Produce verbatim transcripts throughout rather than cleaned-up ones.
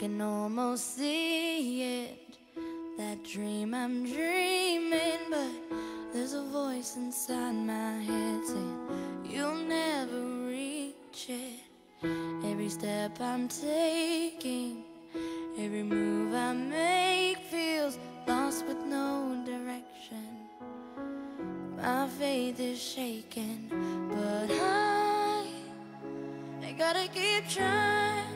can almost see it, that dream I'm dreaming, but there's a voice inside my head saying you'll never reach it. Every step I'm taking, every move I make feels lost with no direction. My faith is shaken, but I, I gotta keep trying.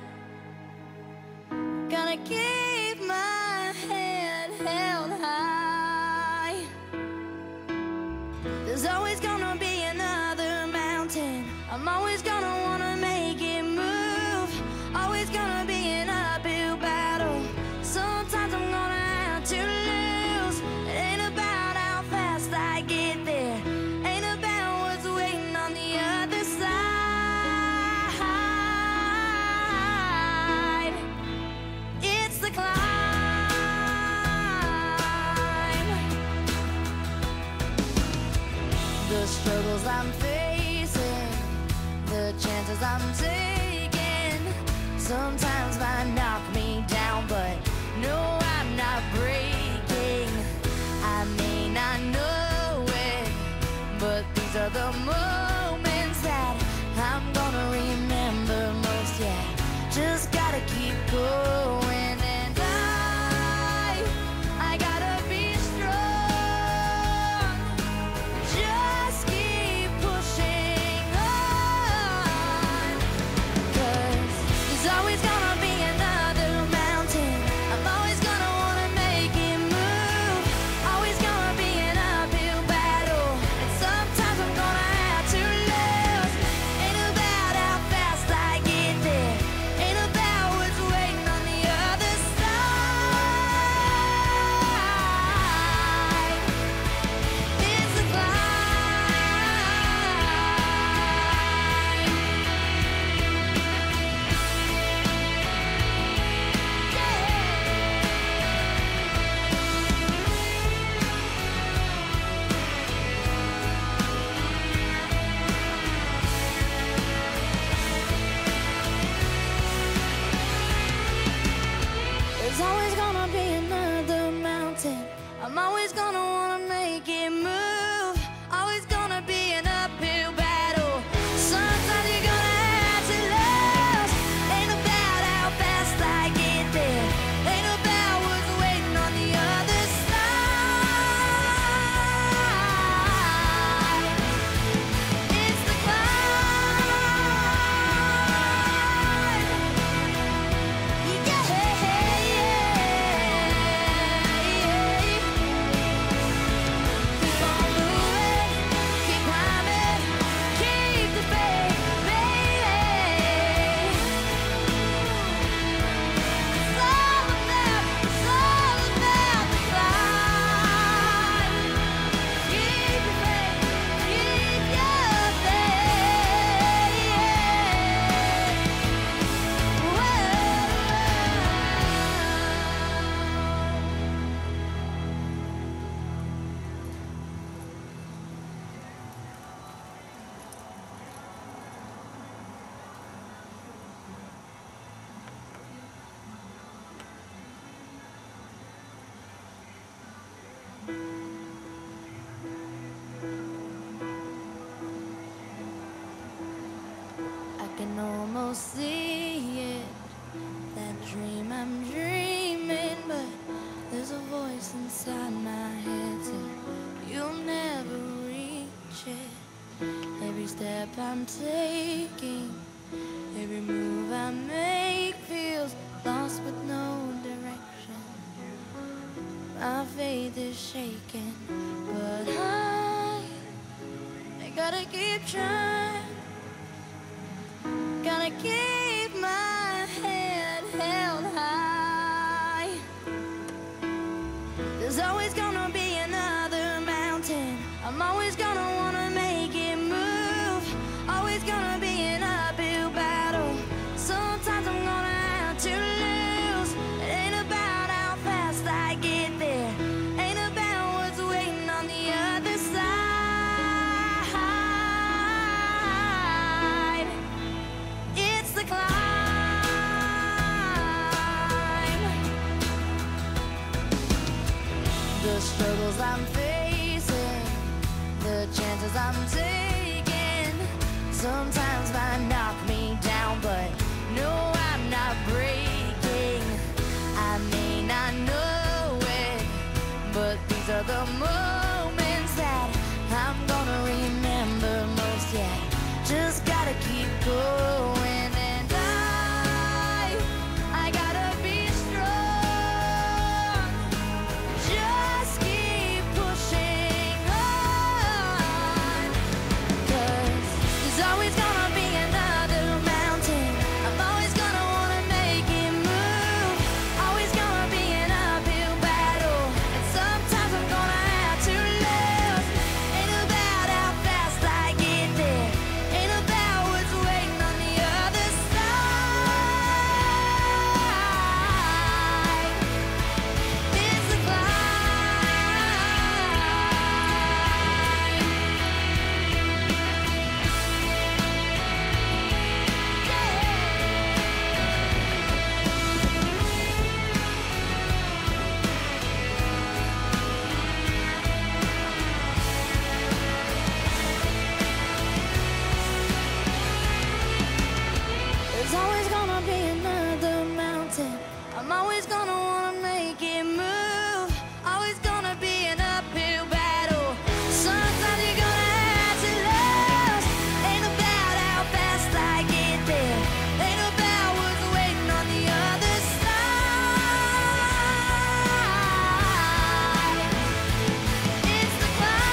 Gotta keep my head held high. There's always gonna be another mountain. I'm always gonna wanna make it move. Always gonna be an uphill battle. Sometimes I'm gonna have to lose. It ain't about how fast I get there, ain't about what's waiting on the other side. It's the climb. The struggles I'm facing, the chances I'm taking, sometimes might knock me down, but no, I'm not breaking. I may not know it, but these are the moments that I'm gonna remember most. Yeah, just gotta keep going, and I, I gotta be strong. Just keep pushing on, 'cause there's always gonna be another mountain. I'm always gonna wanna make it move. Always gonna be an uphill battle, and sometimes I'm gonna have to lose. Ain't about how fast I get there, ain't about what's waiting on the other side. It's the There's always gonna be another mountain. I'm always gonna wanna make it move. Always gonna be an uphill battle. Sometimes you're gonna have to lose. Ain't about how fast I get there, ain't about what's waiting on the other side. It's the climb. Yeah, yeah, keep on moving, keep climbing, keep the faith, baby. It's all about, it's all about the climb. Keep your faith, keep your faith. Whoa. I can almost see it, that dream I'm dreaming, but there's a voice inside my head saying you'll never reach it. Every step I'm taking, every move I make feels lost with no direction. My faith is shaken, but I, I gotta keep trying. Gotta keep my head held high. There's always gonna be another mountain. I'm always gonna wanna make it move. Always gonna be an uphill battle. Sometimes I'm gonna have to lose. It ain't about how fast I get there, ain't about what's waiting on the other side. It's the climb. chances I'm taking sometimes might knock me down, but no, I'm not breaking. I may not know it, but these are the moments that I'm gonna remember most. Yeah, just gotta keep going, and I, I gotta be strong. Just keep pushing on, 'cause there's always gonna be another mountain. I'm always gonna wanna make it move. Always gonna be an uphill battle, and sometimes I'm gonna have to lose. Ain't about how fast I get there, ain't about what's waiting on the other side. It's the There's always gonna be another mountain. I'm always gonna wanna make it move. Always gonna be an uphill battle. Sometimes you're gonna have to lose. Ain't about how fast I get there, ain't about what's waiting on the other side. It's the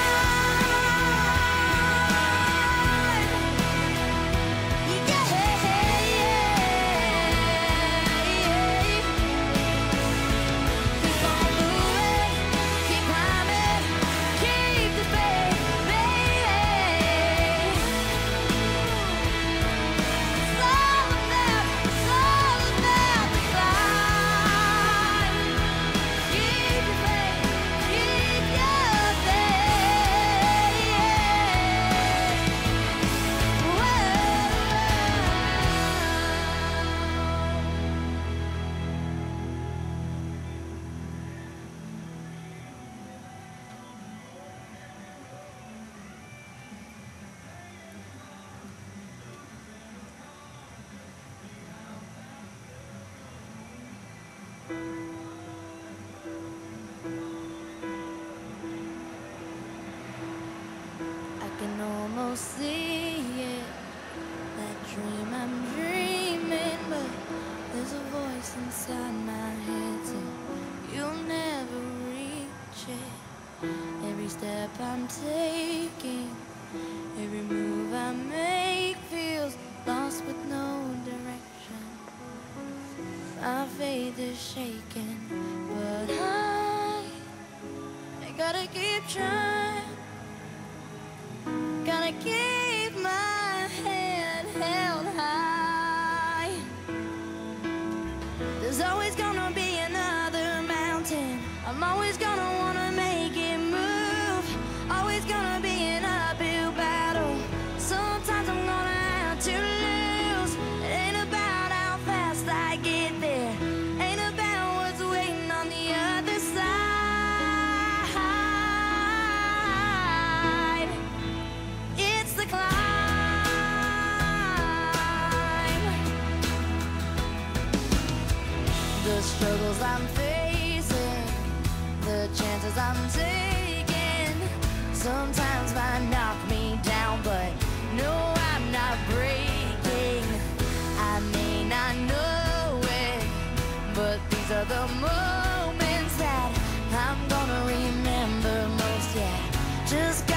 climb. Yeah, yeah, yeah. Keep on moving, keep climbing, keep the faith, baby. It's all about, it's all about the climb. Keep the faith, keep your faith. Whoa. I can almost see it, that dream I'm dreaming, but there's a voice inside my head saying you'll never reach it. Every step I'm taking, every move I make feels lost with no direction. My faith is shaking, but I, I gotta keep trying. Gotta keep my head held high. There's always gonna be another mountain. I'm always gonna wanna make it move. Always gonna be an uphill battle. Sometimes I'm gonna have to lose. It ain't about how fast I get there, ain't about what's waiting on the other side. It's the climb. The struggles I'm facing, the chances I'm taking, sometimes might knock me down, but no, I'm not breaking. I may not know it, but these are the moments that I'm gonna remember most. Yeah, just